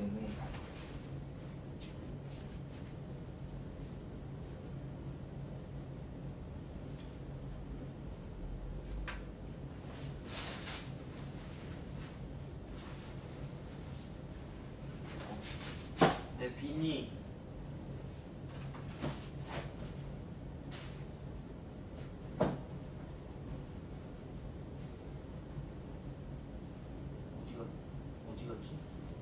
때문에. 내 비니. 어디 갔지?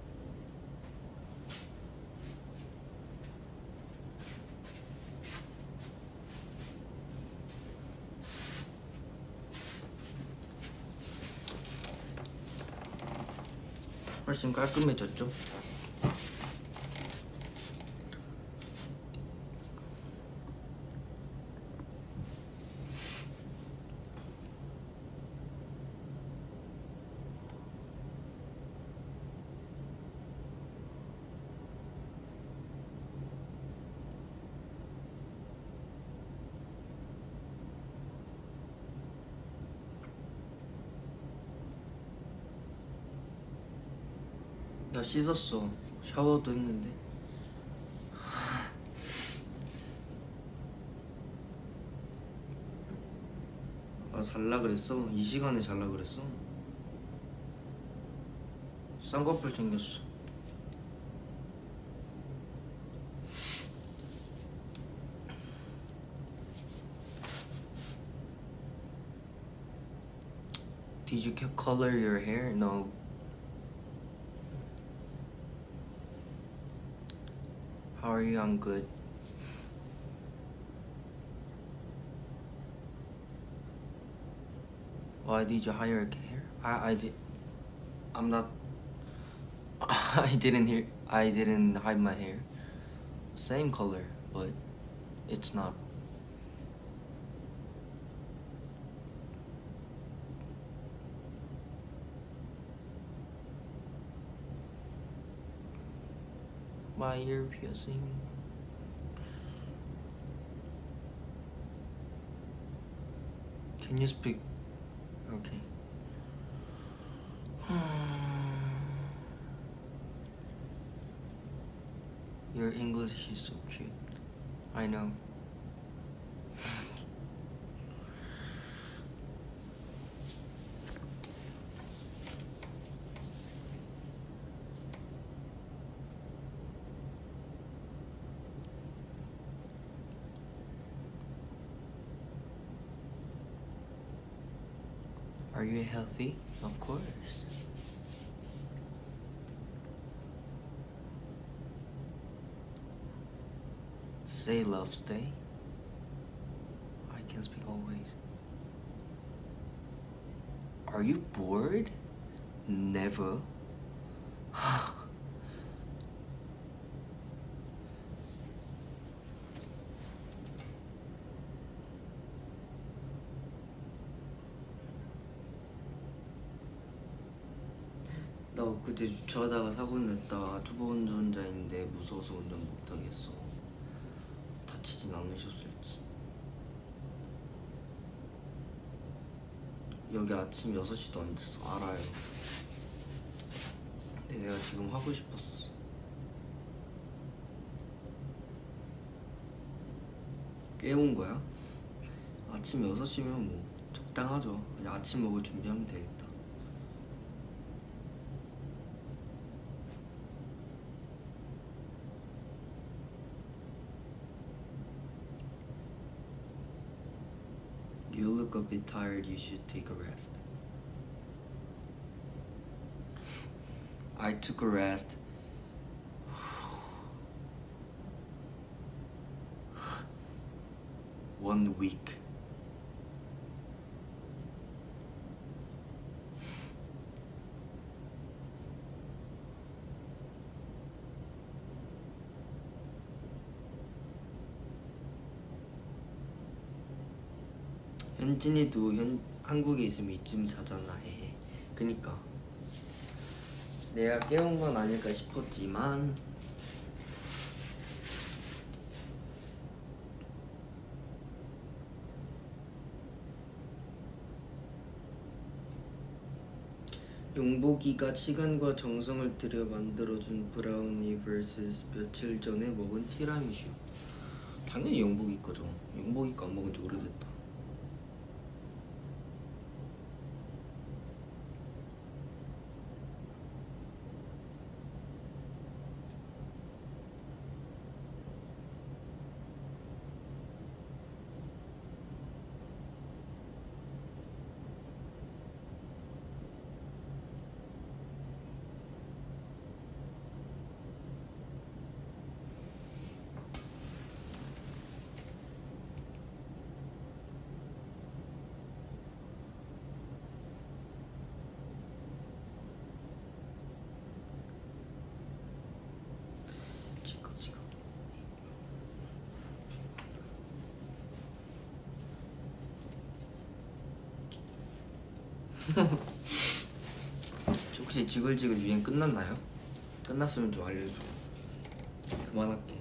훨씬 깔끔해졌죠? 나 씻었어. 샤워도 했는데. 아, 잘라 그랬어? 이 시간에 잘라 그랬어? 쌍꺼풀 생겼어. Did you color your hair? No. How are you? I'm good. Why did you hire hair? I did. I'm not. I didn't hide my hair. Same color, but it's not. My ear piercing. Can you speak? Okay. Your English is so cute. I know. Are you healthy? Of course. Say love, stay. I can speak always. Are you bored? Never. 나 엊그제 주차하다가 사고 냈다. 초보 운전자인데 무서워서 운전 못하겠어. 다치진 않으셨을지. 여기 아침 6시도 안 됐어. 알아요. 근데 내가 지금 하고 싶었어. 깨운 거야? 아침 6시면 뭐 적당하죠. 이제 아침 먹을 준비하면 되겠다. You look a bit tired. You should take a rest. I took a rest. One week. 현진이도 한국에 있으면 이쯤 자잖아. 헤헤. 그니까 내가 깨운 건 아닐까 싶었지만 용복이가 시간과 정성을 들여 만들어준 브라우니 vs 며칠 전에 먹은 티라미슈. 당연히 용복이 거죠. 용복이 거 안 먹은 지 오래됐다. 혹시 지글지글 유행 끝났나요? 끝났으면 좀 알려줘. 그만할게.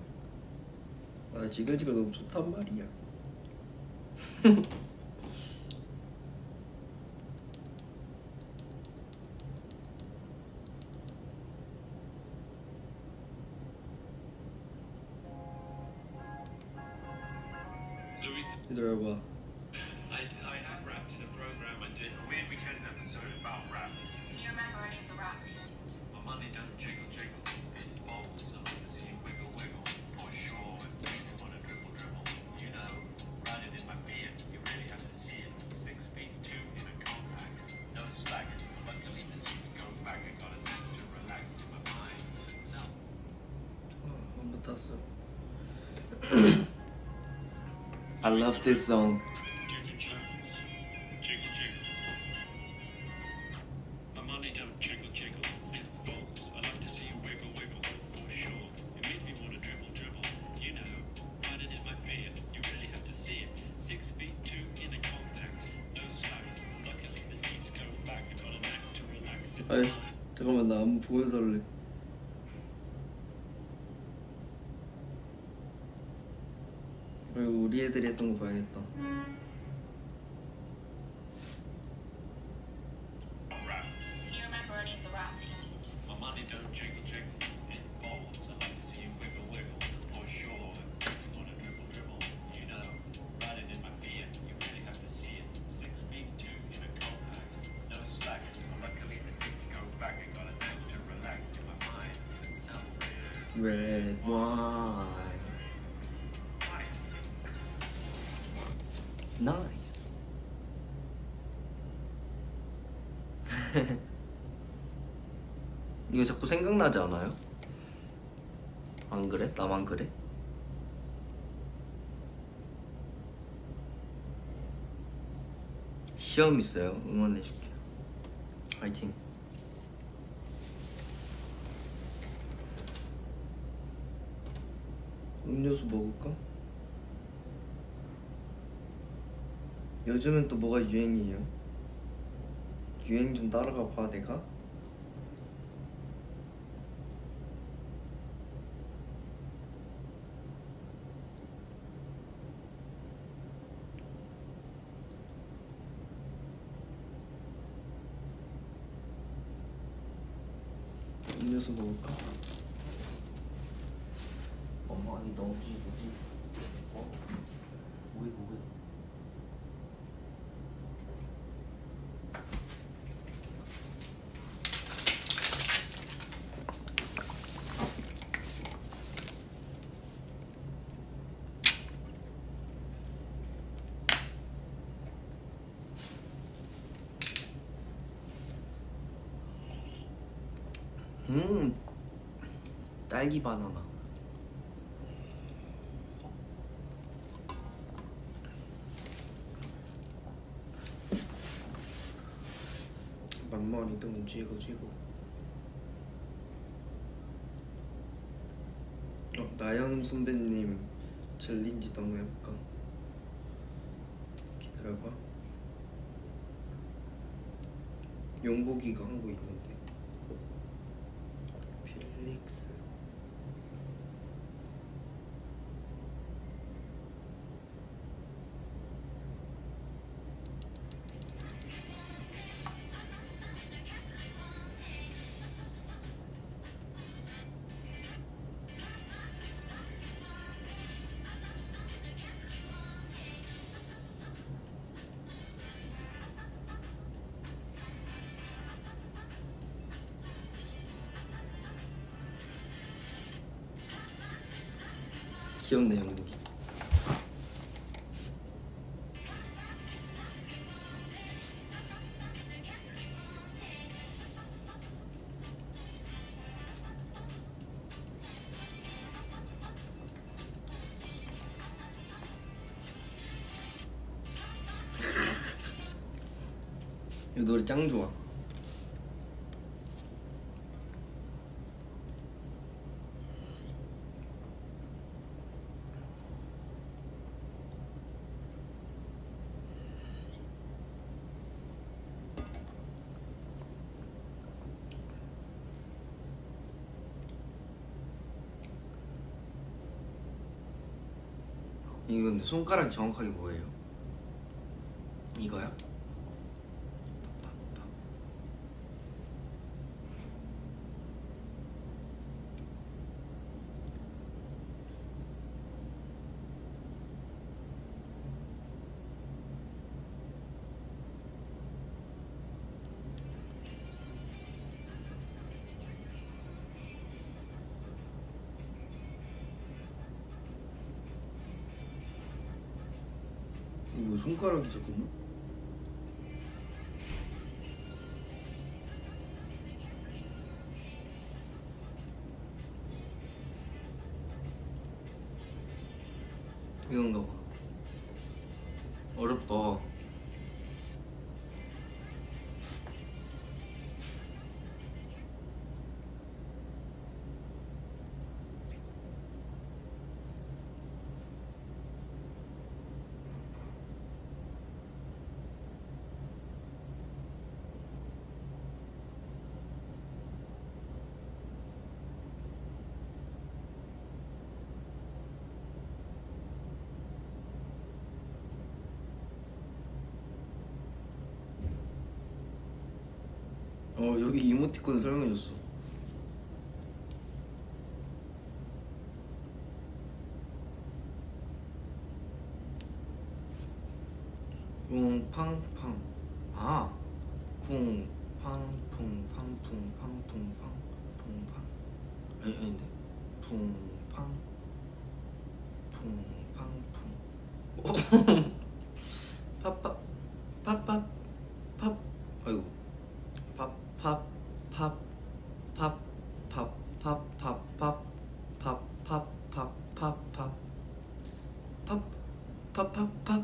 아 지글지글 너무 좋단 말이야. 기다려봐. I have rapped in a program I did. A Weird Weekends episode about rap. Can you remember any of the rap that you did? My money don't jiggle jiggle. It folds. I like to see it wiggle wiggle. For sure, it makes me wanna dribble dribble. You know, riding in my beard. You really have to see it. 6 feet 2 in a compact. No slack. Luckily the seats go back. I got a nap to relax my mind. So. 한번 땄어. I love this song. Jiggle jiggle. Jiggle jiggle. My money don't jiggle jiggle. It folds. I like to see you wiggle wiggle. For sure. It makes me wanna dribble dribble. You know, riding in my fear. You really have to see it. 6 feet 2 in a compact. No slack. Luckily the seats go back. I got a knack to relax. 아이 잠깐만 나 한번 보면서 할래. 그리고 우리 애들이 했던 거 봐야겠다. Can you remember any of the rap that you did? My money don't jiggle jiggle. It folds. I like to see you wiggle wiggle. For sure. It makes me wanna dribble dribble. You know, riding in my fear. You really have to see it. 6 feet 2 in a compact. No slack. Luckily the seats go back. I got a knack to relax my mind. So Red wine. Nice. 이거 자꾸 생각나지 않아요? 안 그래? 나만 그래? 시험 있어요. 응원해줄게요. 화이팅. 음료수 먹을까? 요즘은 또 뭐가 유행이에요? 유행 좀 따라가 봐 내가? 음료수 먹을까? 엄마 아니 너지 뭐지? 뭐해 뭐해? 딸기 바나나. 만만히도 쥐고. 나연 선배님 챌린지도 한번 해볼까? 기다려봐. 용복이가 한 거 있는데. 필릭스. 귀엽네 영국이. 이 노래 짱 좋아. 이거 근데 손가락이 정확하게 뭐예요? 이거야? 이거 손가락이 잠깐만. 이건가 봐. 어렵다. 여기 이모티콘 설명해줬어. 쿵팡팡. 아 쿵팡풍팡풍팡풍팡 쿵팡. 아닌데 쿵팡 쿵팡풍. 팝팝 팝팝 팝. 아이고 팝팝팝팝팝팝팝팝팝팝팝팝팝팝.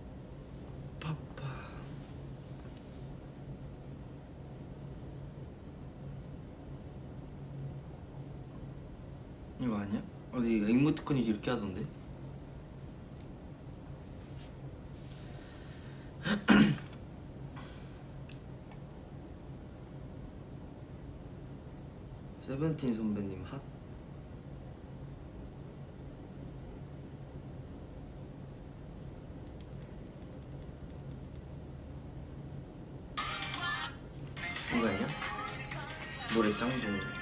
이거 아니야? 어디 이모티콘이 이렇게 하던데? 세븐틴 선배님 핫. 이거 아니야? 노래 짱 좋은 거.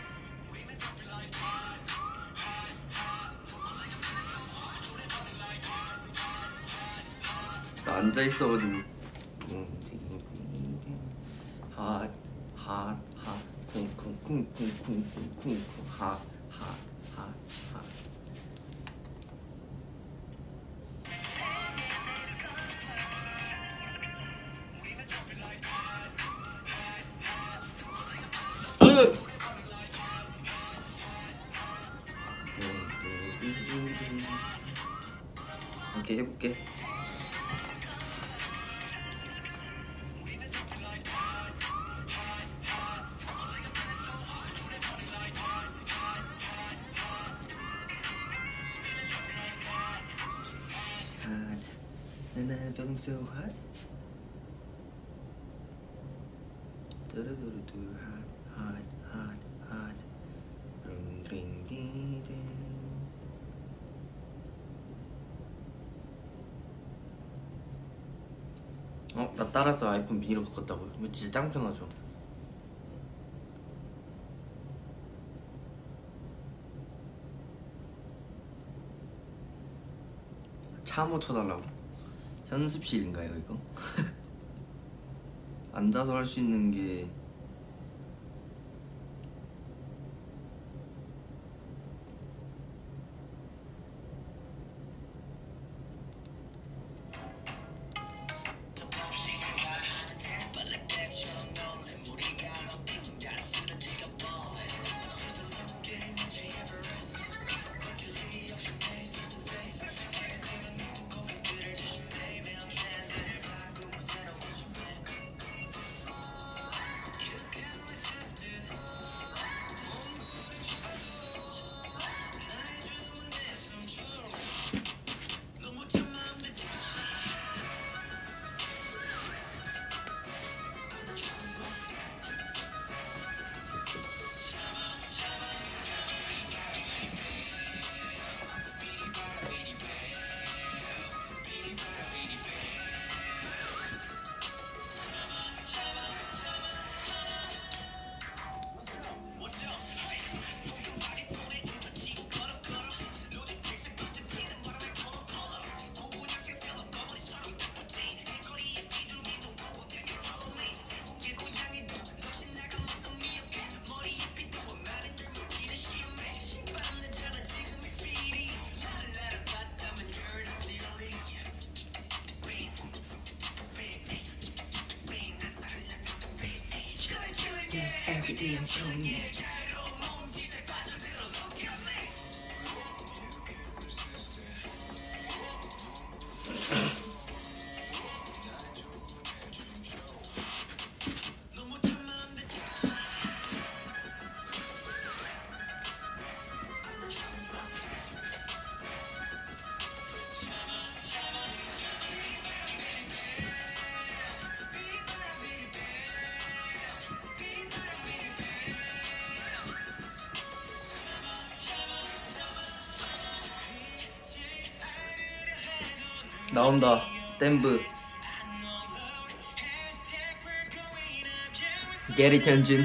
나 앉아있어가지고 핫 쿵쿵쿵쿵쿵쿵쿵쿵 핫. 오케이 해볼게. And I'm feeling so hot. Do hot. Ding ding ding. 나 따라서 아이폰 미니로 바꿨다고요? 이거 진짜 짱 편하죠? 참호 쳐달라고? 현습실인가요 이거? 앉아서 할 수 있는 게 Every day I'm chilling it. 나온다. 댐브. Get it, 현진.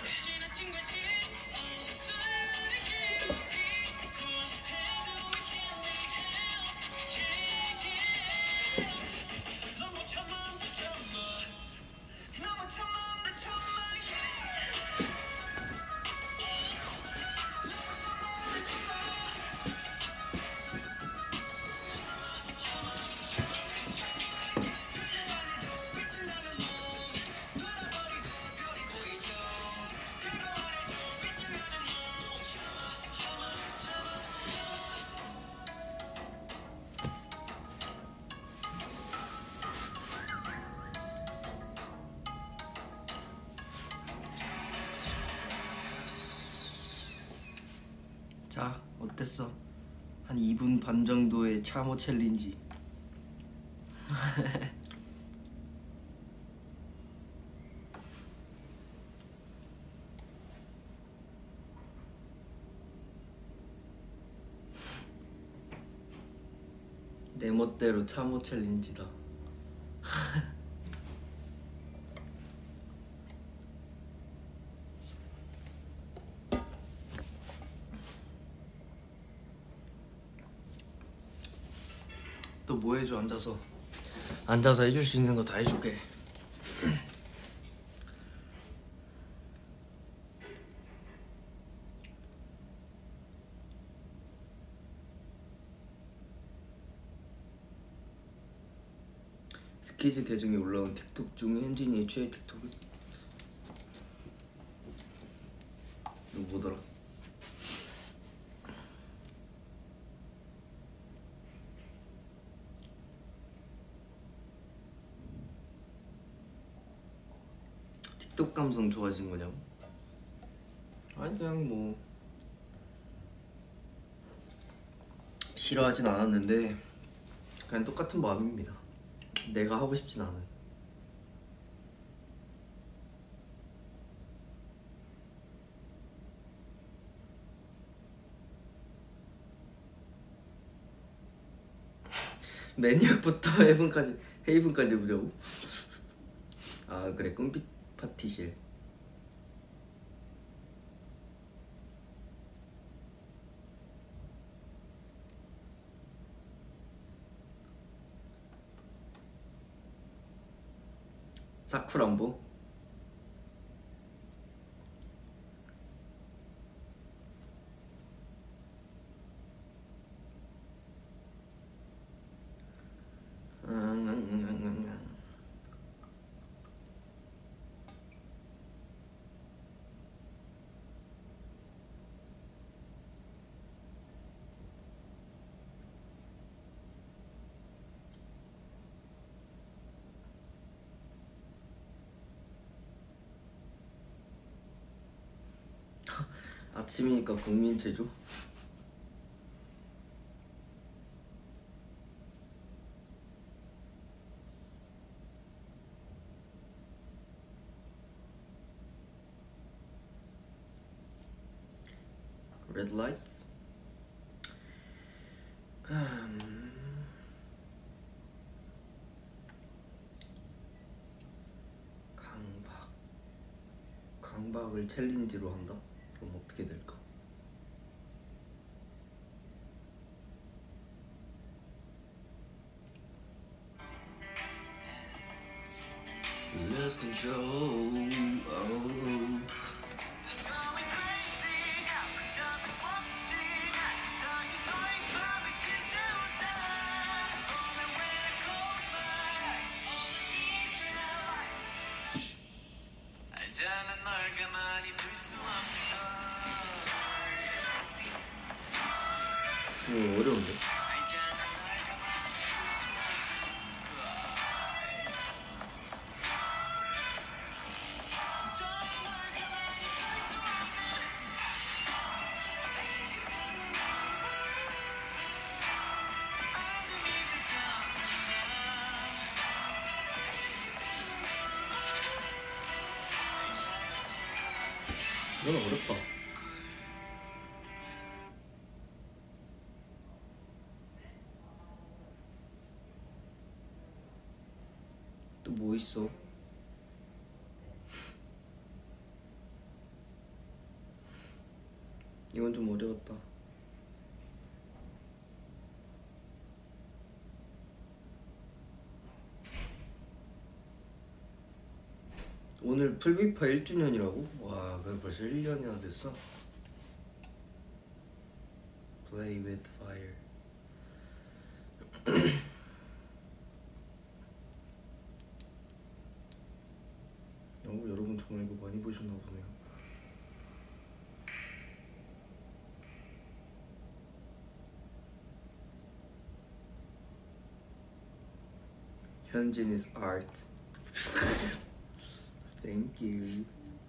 자, 어땠어? 한 2분 반 정도의 참호 챌린지. 내 멋대로 참호 챌린지다. 또 뭐 해줘? 앉아서 해줄 수 있는 거 다 해줄게. 스키즈 계정에 올라온 틱톡 중 현진이의 최애 틱톡은? 이거 뭐더라? 틱톡 감성 좋아진 거냐고? 아니 그냥 뭐 싫어하진 않았는데 그냥 똑같은 마음입니다. 내가 하고 싶진 않은. 맨약부터 헤이븐까지 해보자고? 아 그래, 꿈빛 파티실. 사쿠란보? 아침이니까 국민체조? Red lights? 강박을 챌린지로 한다? 그럼 어떻게 될까? Lose control. Oh. 알잖아 널 어려운데? 이건 어렵다. 또 뭐 있어? 이건 좀 어려웠다. 오늘 풀비파 1주년이라고? 와, 그게 벌써 1년이나 됐어? Play with fire. 여러분 정말 이거 많이 보셨나 보네요. Hyunjin is art. Thank you.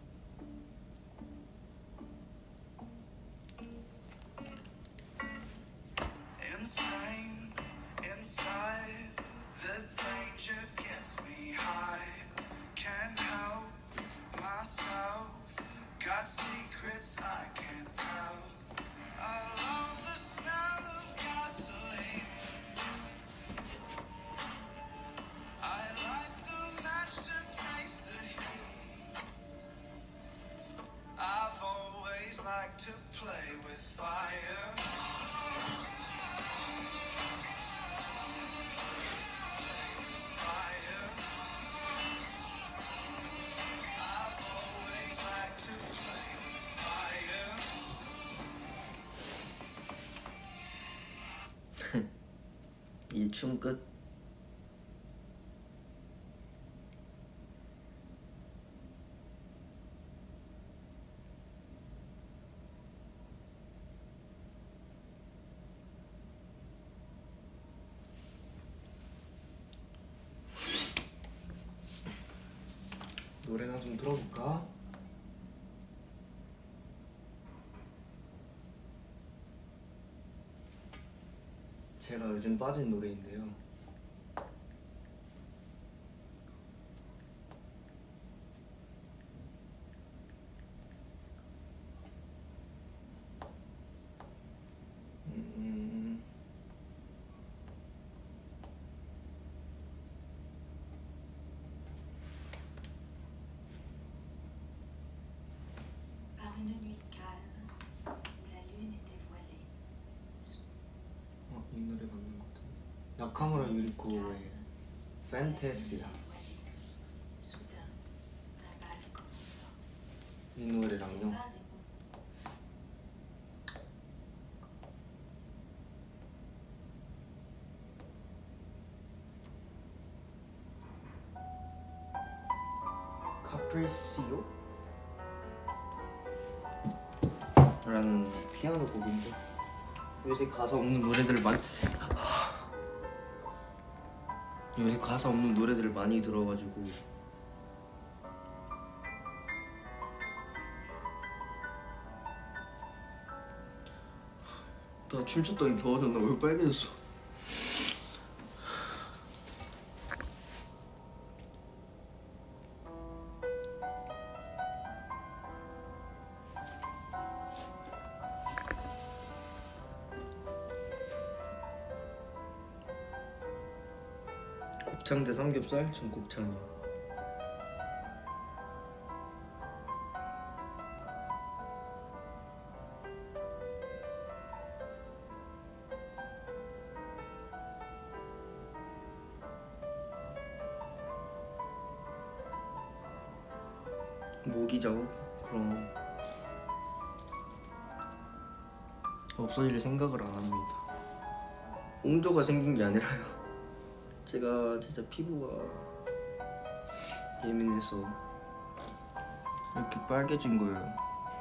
Insane, inside, the danger gets me high. Can't help myself, got secrets I can't tell. I love the smell of gasoline. I light the match to taste the heat. I've always liked to play with fire. Fire. I've always liked to play with fire. 이 춤 끝. 노래나 좀 들어볼까? 제가 요즘 빠진 노래인데요. Par une nuit calme, où la lune était voilée, 이 노래 맞는 것 같아. 나카무라 유리코의 판타시아. soudain, un bal commença. 이 Ces 노래랑요. bas et 카프리시오? 라는 피아노 곡인데 요새 가사 없는 노래들을 많이 들어가지고 나 춤췄더니 더워졌나 얼굴 빨개졌어. 곱창 대 삼겹살? 전 곱창이요. 모기자국? 그럼 없어질 생각을 안 합니다. 옹조가 생긴 게 아니라요. 제가 진짜 피부가 예민해서 이렇게 빨개진 거예요.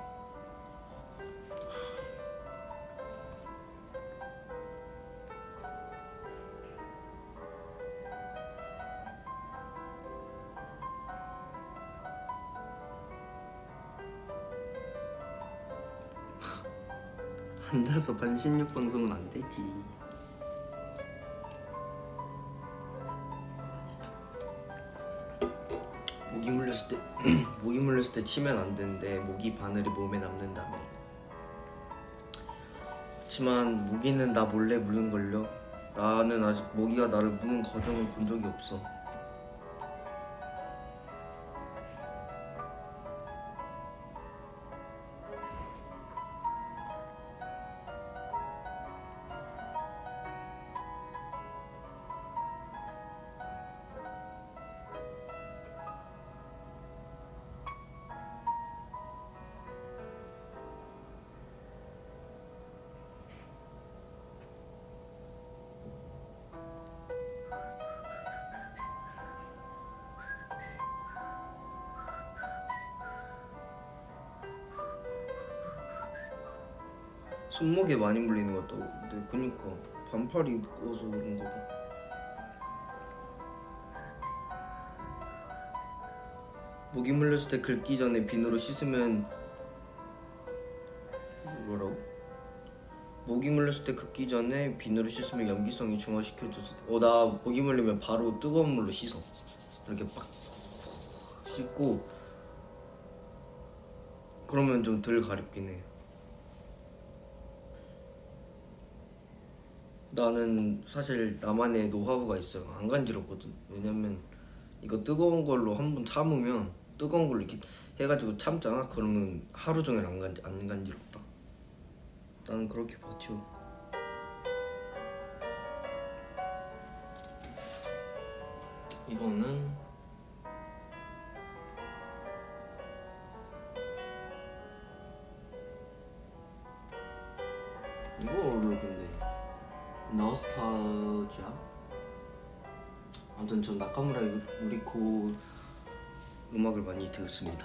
앉아서 반신욕 방송은 안 되지. 모기 물렸을 때 모기 물렸을 때 치면 안 되는데 모기 바늘이 몸에 남는다며. 그렇지만 모기는 나 몰래 무는 걸요. 나는 아직 모기가 나를 무는 과정을 본 적이 없어. 손목에 많이 물리는 것 같다고. 근데 그니까 반팔 입어서 그런가 봐. 모기 물렸을 때 긁기 전에 비누로 씻으면 뭐라고? 모기 물렸을 때 긁기 전에 비누로 씻으면 염기성이 중화시켜줘서. 나 모기 물리면 바로 뜨거운 물로 씻어. 이렇게 빡 씻고 그러면 좀 덜 가렵긴 해. 나는 사실 나만의 노하우가 있어요. 안 간지럽거든. 왜냐면 이거 뜨거운 걸로 한번 참으면, 뜨거운 걸로 이렇게 해가지고 참잖아. 그러면 하루 종일 안 간지럽다. 나는 그렇게 버텨. 이거는 이거를 근데 노스탈지아? 아무튼 전 나카무라 유리코 음악을 많이 듣습니다.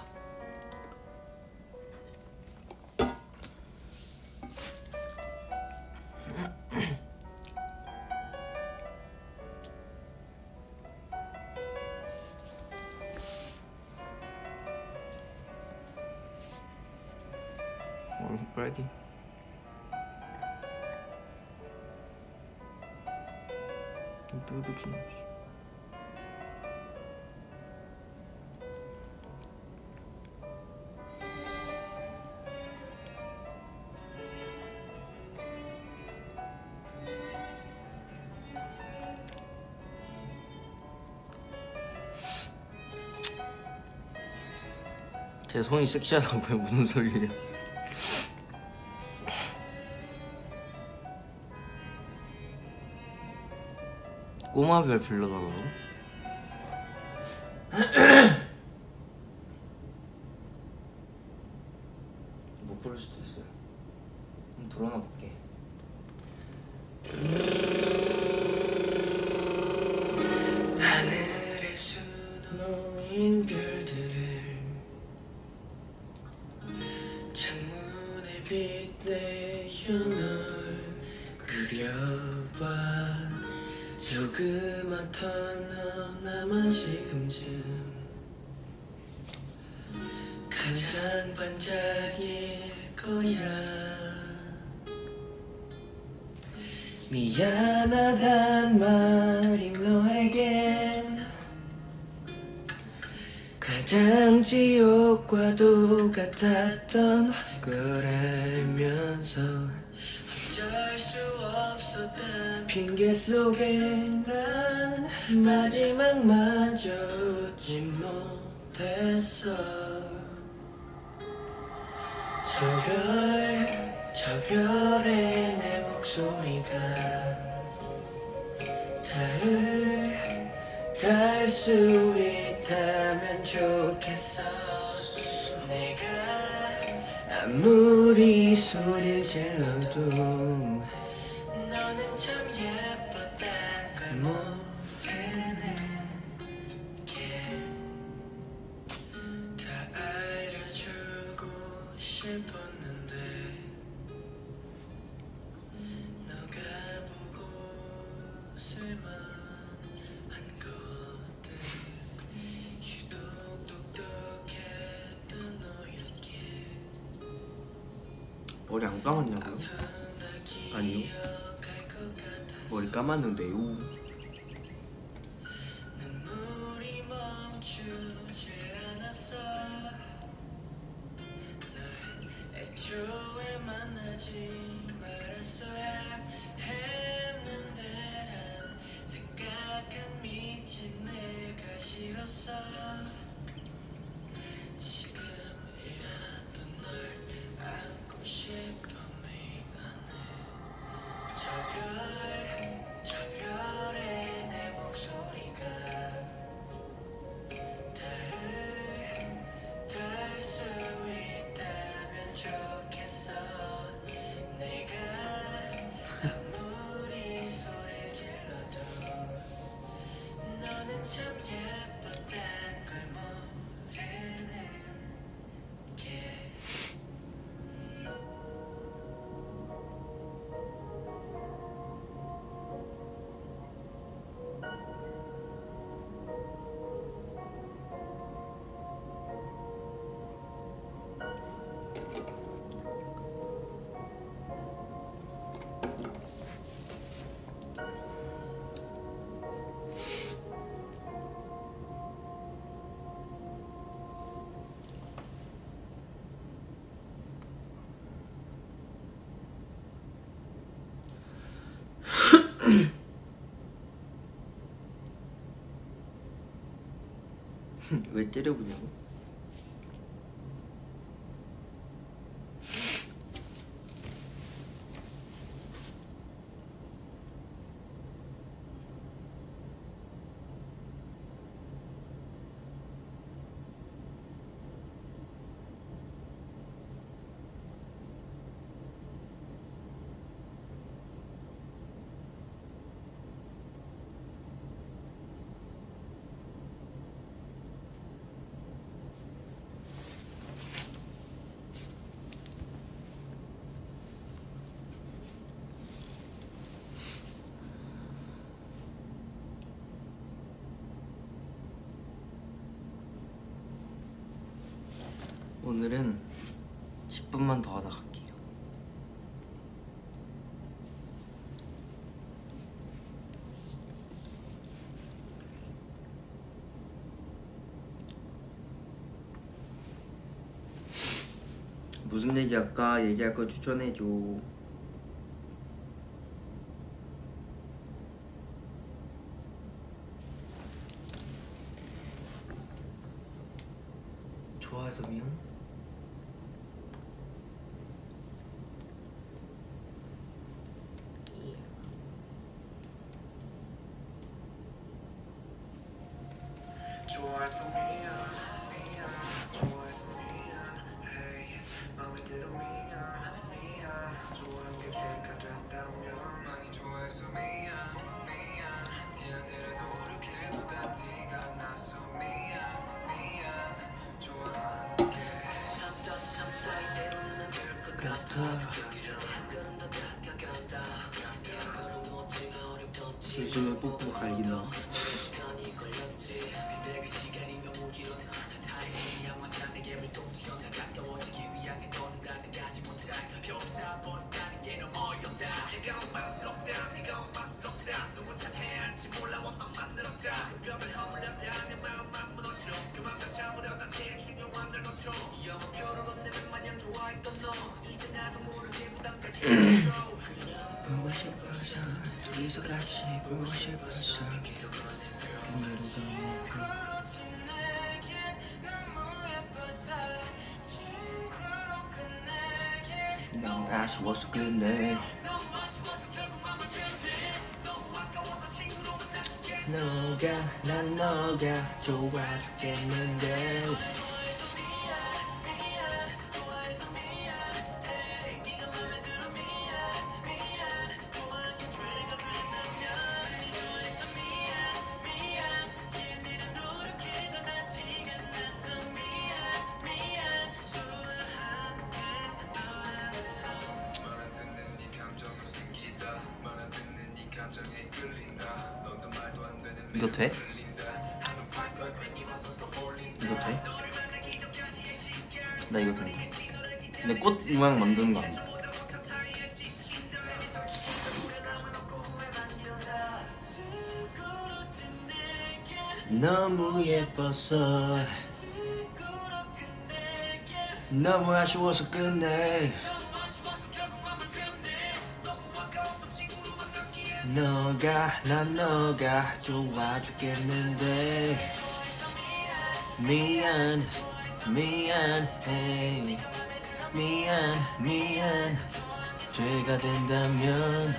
빨개. 뼈도 좀. 제 손이 섹시하다고요? 무슨 소리예요? 꼬마별 불러달라고? 못 부를 수도 있어요. 한번 들어나 볼게. 하늘에서 놓인 별들을 창문에 빗대어 널 그려봐. 조그맣던 너나만 지금쯤 가장 반짝일 거야. 미안하단 말이 너에겐 가장 지옥과도 같았던 걸 알면서 어쩔 수 없었던 핑계 속에 난 마지막마저 웃지 못했어. 저 별에 내 목소리가 닿을 수 있다면 좋겠어. 내가 아무리 소리를 질러도 너는 참 예뻤단 걸 모르는 게 다 알려 머리 안 감았냐고요? 아니요. 머리 감았는데요. 왜 째려보냐고? 오늘은 10분만 더 하다 갈게요. 무슨 얘기할까? 얘기할 거 추천해줘. 좋아해서 미안? 좋아해서 미안 미안 좋아해서 미안 hey 맘에 들어 미안 미안 좋아한 게 죄가 됐다면 많이 좋아해서 미안 미안 네 안에를 노력해도 다 티가 나서 미안 미안 좋아하는 게 참다 이대로는 안 될 것 같아 한 걸음 더 다가간다 한 걸음도 어찌가 어렵던지 조심해 뽀뽀 갈기나. 시간이 걸렸지 근데 그 시간이 너무 길었나 타이밍이 안 맞아 내게 밀동치어 가까워지기 위한 너는 가능하지 못할 벽사 버린다는 게 너무 어렵다 내가 원망스럽다 네가 원망스럽다 누군 탓해야 할지 몰라 원망 만들었다 그 벽을 허물렸다 내 마음만 무너져 그만큼 참으려다 제일 중요한 걸 놓쳐 영원 결혼 없는 마냥 좋아했던 너 이제 나도 모르게 부담까지 해줘 그냥 보고 싶어서 둘이서 같이 보고 싶어서 그렇지 내겐 너무 예뻐서 친구로 끝내긴 너무 아쉬워서 끝내. 너무 아쉬워서 결국 맘을 변해 너무 아까워서 친구로만 남게 너가 난 너가 좋아 죽겠는데. 좋아해서 미안 미안 좋아해서 미안 hey 네가 맘에 들어 미안 미안 좋아한 게 죄가 된다면 좋아해서 미안 미안 지금 노력해도 다 티가 나서 미안 미안 좋아한 게 너라서 말 안 듣는 네 감정은 숨기다 말 안 듣는 네 감정에 끌린다 너도 말도 안 되는 이거 돼? 이거 돼? 나 이거 된다. 근데 꽃 모양 만드는 거 안 돼. 너무 예뻐서 너무 아쉬워서 끝내. 난 너가 좋아 죽겠는데 미안해 미안 죄가 된다면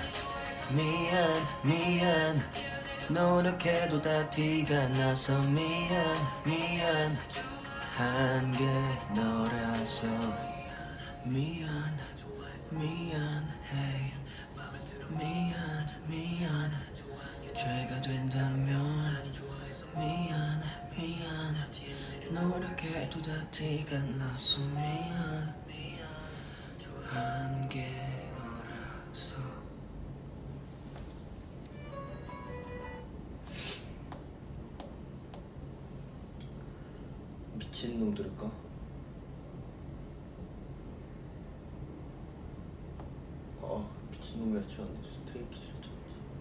미안 노력해도 다 티가 나서 미안 한 게 너라서 미안해 미안 죄가 된다면 미안 노력해도 다 티가 나서 미안 한 게 너라서. 미친놈 들을까? 미친놈이라 치웠는데 스트레이키즈를 쳤지.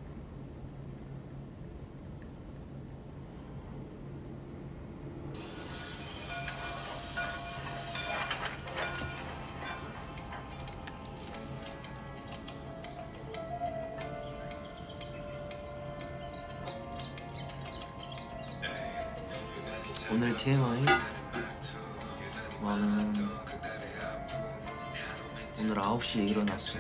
오늘 TMI 나는 오늘 9시에 일어났어.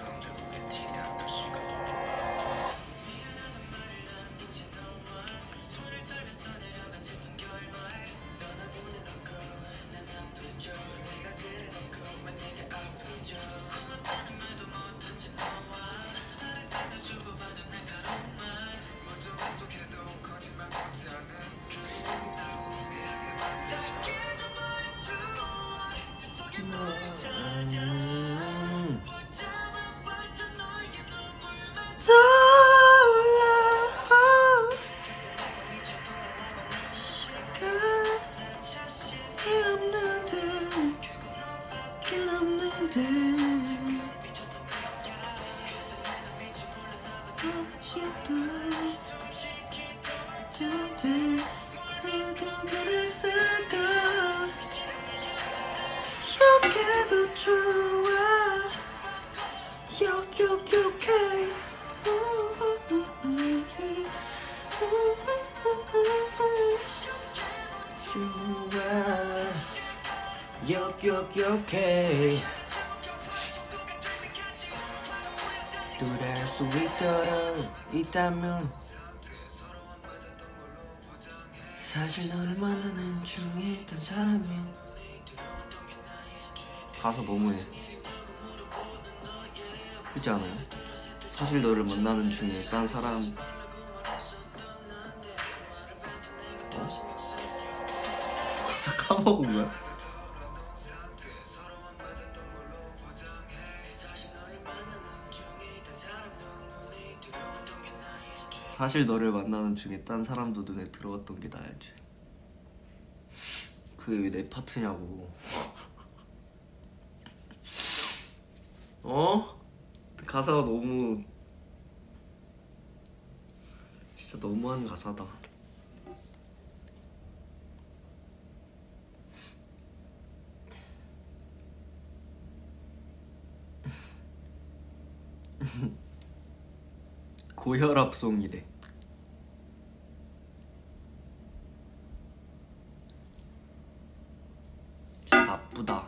여기도 좋아 욕해 둘할 수 있다면 사실 너를 만나는 중에 있던 사람이. 가사 너무해. 그렇지 않아요? 사실 너를 만나는 중에 딴 사람. 가사 까먹은 거야? 사실 너를 만나는 중에 딴 사람도 눈에 들어왔던 게 나야지. 그게 왜 내 파트냐고. 가사가 너무 진짜 너무한 가사다. 고혈압송이래. 진짜 나쁘다.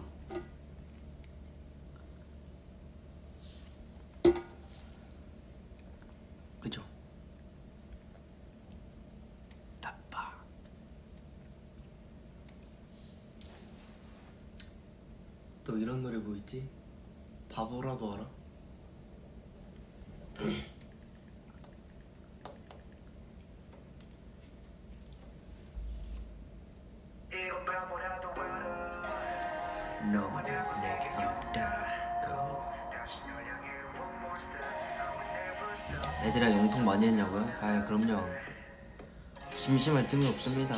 그죠? 나빠. 또 이런 노래 뭐 있지? 바보라도 알아? 너만 내게 없다고. 애들이랑 영통 많이 했냐고요? 아 그럼요. 심심할 틈이 없습니다.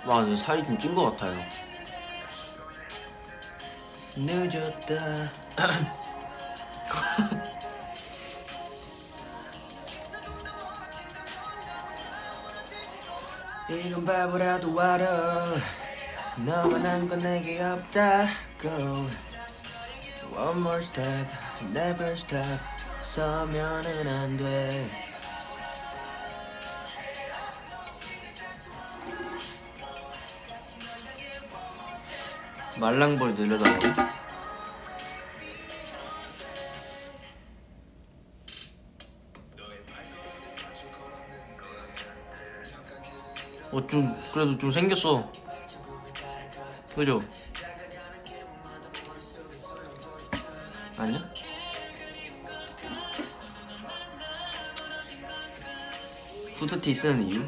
와, 근데 살이 좀 찐 것 같아요. 늦었다. 이건 바보라도 알아. 너만한 건 내게 없다고. One more step, never stop. 서면은 안 돼. 말랑볼 늘려달라고? 좀 그래도 좀 생겼어. 그죠? 아니야? 후드티 쓰는 이유?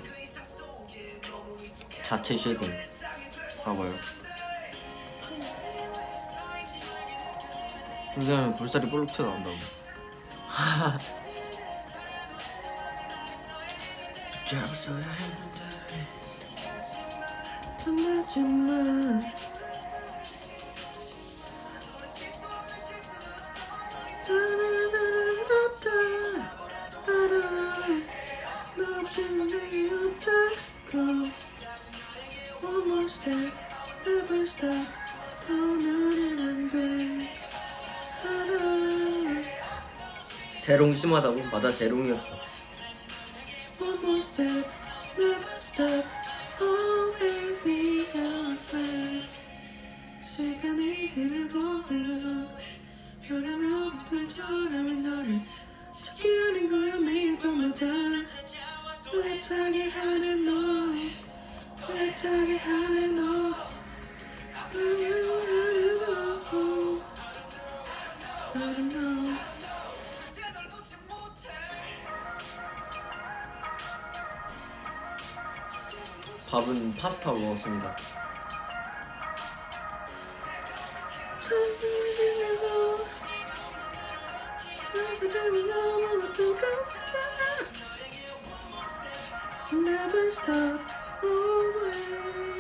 자체 쉐딩. 봐봐요. 그렇게 하면 볼살이 볼록 튀어나온다고. 하하. 붙잡았어야 했는데 끝나지만 사랑은 없다. 알아. 너 없이는 내게 없다고. One more step, never stop. 서면은 안 돼. 알아. 재롱 심하다고? 맞아, 재롱이었어. One more step, never stop. Always be your friend. 시간이 흐르고 변하면 남처럼 너를 찾게 하는 거야 매일 밤마다. 애타게 하는 너, 애타게 하는 너. I don't know. 밥은 파스타 먹었습니다. Never stop, always.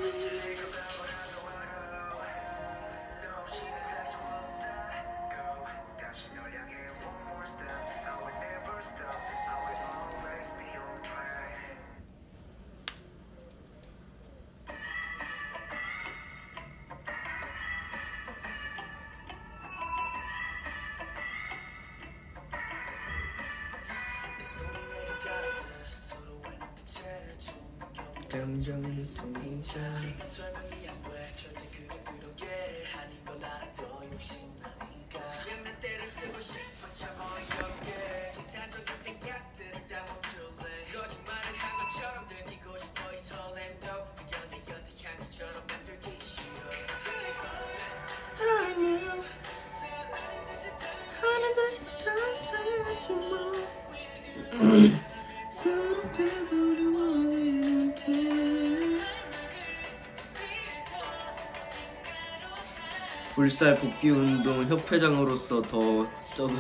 감정이 있으니까 설명이 안 돼. 절대 그런 게 아닌 걸 알아도 욕심나니까 그냥 난 때를 쓰고 싶어 참 어이없게 이상적인 생각들을 다 멈출래. 거짓말을 한 것처럼 들키고 싶어 이 설렘도 그저 내 곁에 한 것처럼 만들기 싫어. 아니야 하는 듯이 다 뭐 서로 되돌아오지는 게 볼살 복귀 운동 협회장으로서 더 저도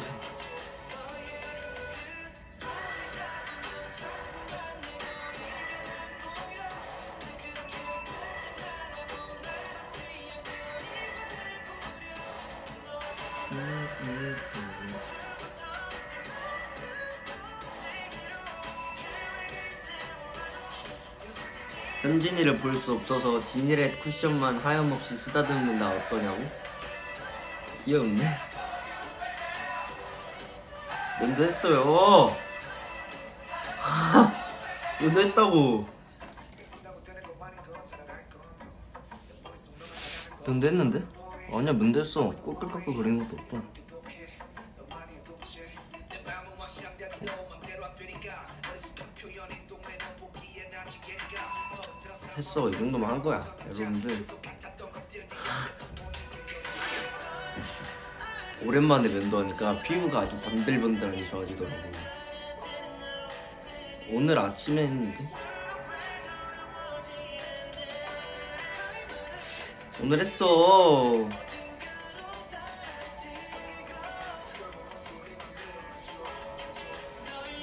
현진이를 볼 수 없어서 지니렛 쿠션만 하염없이 쓰다듬는 나 어떠냐고? 귀여운데? 면도 했어요. 면도 했다고. 면도 했는데? 아니야, 면도 했어. 꼬끌꼬끌 그린 것도 없고. 했어. 이 정도만 한 거야, 여러분들. 오랜만에 면도하니까 피부가 아주 번들번들하게 좋아지더라고. 오늘 아침에 했는데 오늘 했어.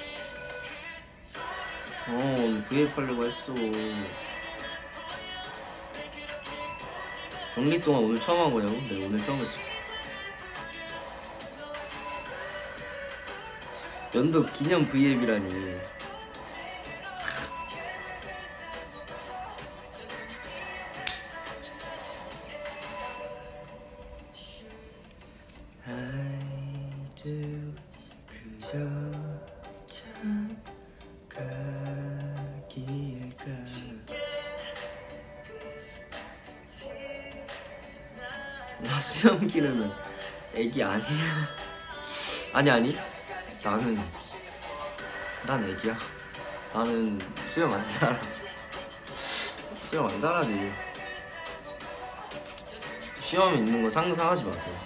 오늘 브이앱 하려고 했어. 격리 동안 오늘 처음 한 거냐고? 네, 오늘 처음 했어. 연도 기념 V앱이라니. 아이도 그저 착각일까. 나 수염 기르면 애기 아니야. 아니 난 애기야. 나는 수염 안 자라. 수염 안 자라지. 수염 있는 거 상상하지 마세요.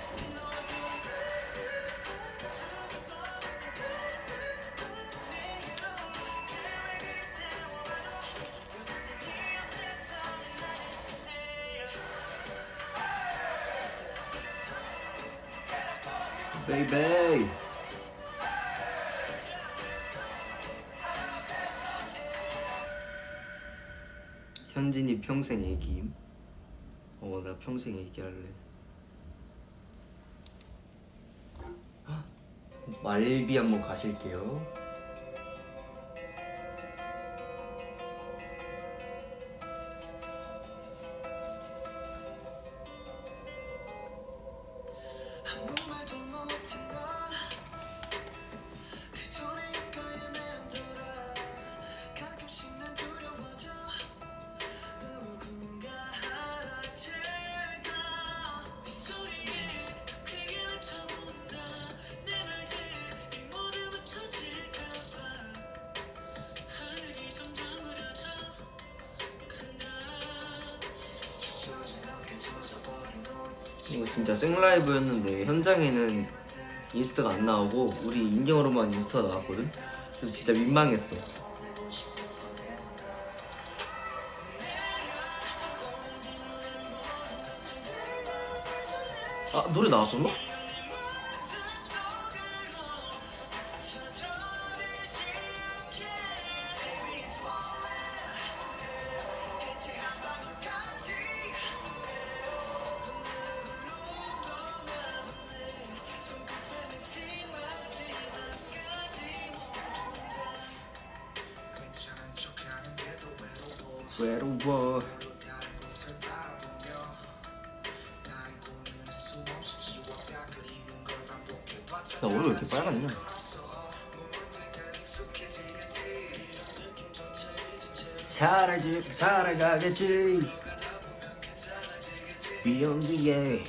베이베이. 현진이 평생 애기임. 나 평생 애기할래. 말비 한번 가실게요. 이거 진짜 생라이브였는데 현장에는 인스타가 안 나오고 우리 인형으로만 인스타가 나왔거든? 그래서 진짜 민망했어. 아, 노래 나왔었나? 외로워. 나 얼굴 왜 이렇게 빨갛냐? 살아가겠지. 비용기에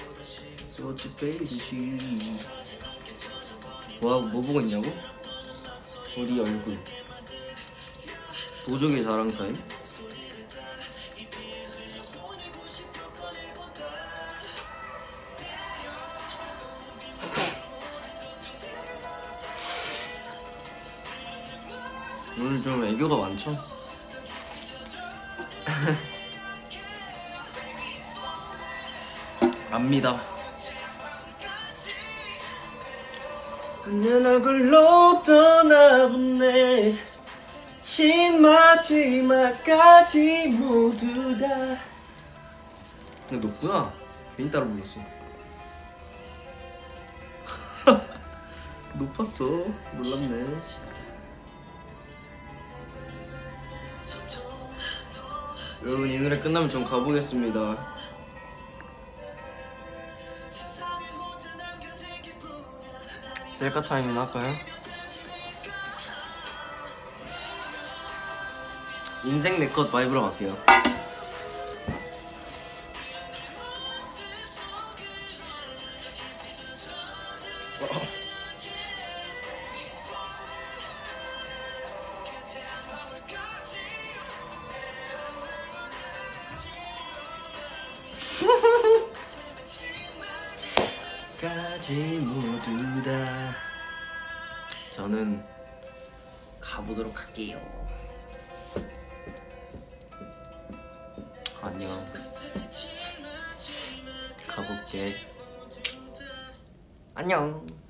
소치페이지. 뭐 보고 있냐고? 우리 얼굴. 도적의 자랑 타임? 오늘 좀 애교가 많죠? 압니다. 내 얼굴로 떠나보네. 마지막까지 모두 다. 근데 높구나. 괜히 따라 불렀어. 높았어. 몰랐네. 여러분, 이 노래 끝나면 좀 가보겠습니다. 셀카 타임이나 할까요? 인생 내컷 바이브로 갈게요. 까지 모두 다. 저는 가보도록 할게요. 안녕. 가볼게. 안녕.